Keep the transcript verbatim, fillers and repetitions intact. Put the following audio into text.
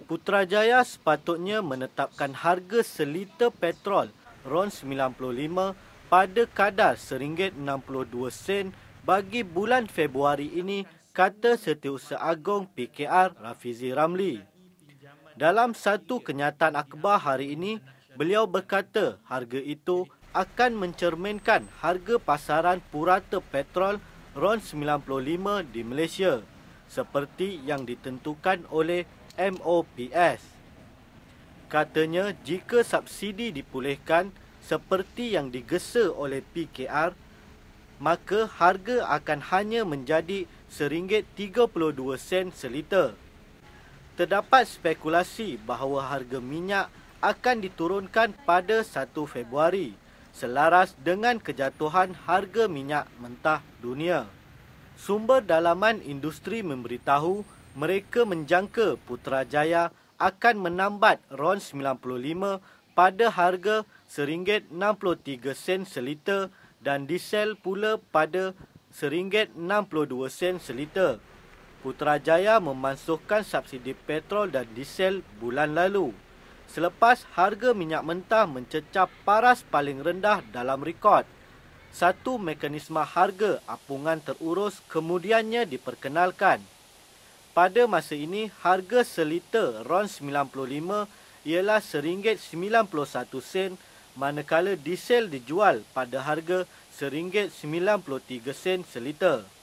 Putrajaya sepatutnya menetapkan harga seliter petrol RON sembilan puluh lima pada kadar seringgit enam puluh dua sen bagi bulan Februari ini, kata Setiausaha Agong P K R Rafizi Ramli. Dalam satu kenyataan akhbar hari ini, beliau berkata harga itu akan mencerminkan harga pasaran purata petrol RON sembilan puluh lima di Malaysia seperti yang ditentukan oleh M O P S. Katanya jika subsidi dipulihkan seperti yang digesa oleh P K R, maka harga akan hanya menjadi seringgit tiga puluh dua sen seliter. Terdapat spekulasi bahawa harga minyak akan diturunkan pada satu Februari selaras dengan kejatuhan harga minyak mentah dunia. Sumber dalaman industri memberitahu mereka menjangka Putrajaya akan menambat RON sembilan puluh lima pada harga seringgit enam puluh tiga sen seliter dan diesel pula pada seringgit enam puluh dua sen seliter. Putrajaya memansuhkan subsidi petrol dan diesel bulan lalu selepas harga minyak mentah mencecah paras paling rendah dalam rekod. Satu mekanisme harga apungan terurus kemudiannya diperkenalkan. Pada masa ini, harga seliter RON sembilan puluh lima ialah seringgit sembilan puluh satu sen, manakala diesel dijual pada harga seringgit sembilan puluh tiga sen seliter.